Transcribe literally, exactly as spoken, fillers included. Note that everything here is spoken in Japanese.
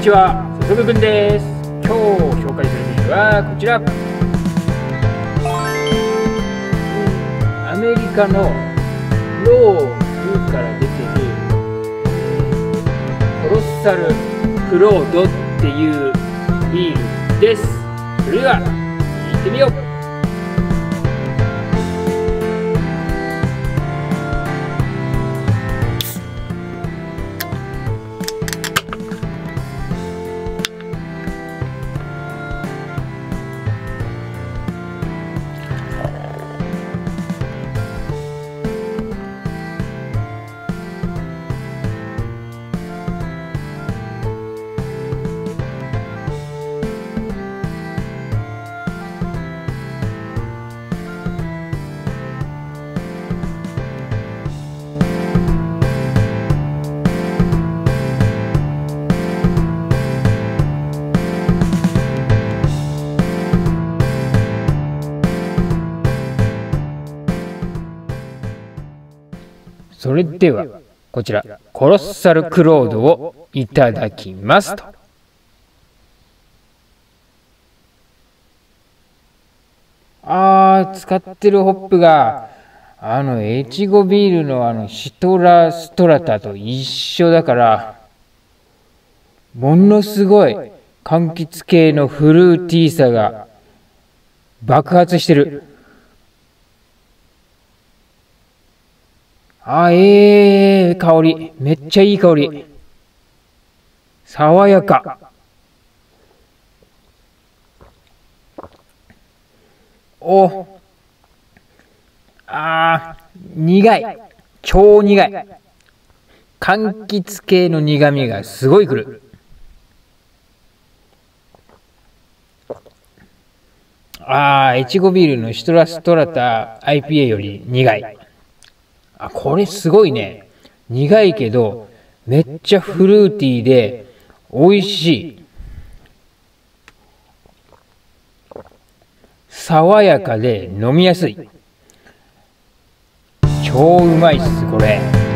にちは、そそぶくんです。今日紹介するビールはこちら。アメリカのローズから出てるコロッサルクロードっていうビールです。それでは行ってみよう。それではこちらコロッサルクロードをいただきますと。あー、使ってるホップがあの越後ビールのあのシトラストラタと一緒だから、ものすごい柑橘系のフルーティーさが爆発してる。あ、ええー、香り。めっちゃいい香り。爽やか。お、あー、苦い。超苦い。柑橘系の苦味がすごいくる。あー、越後ビールのシトラストラタ アイピーエー より苦い。あ、これすごいね。苦いけどめっちゃフルーティーで美味しい。爽やかで飲みやすい。超うまいっすこれ。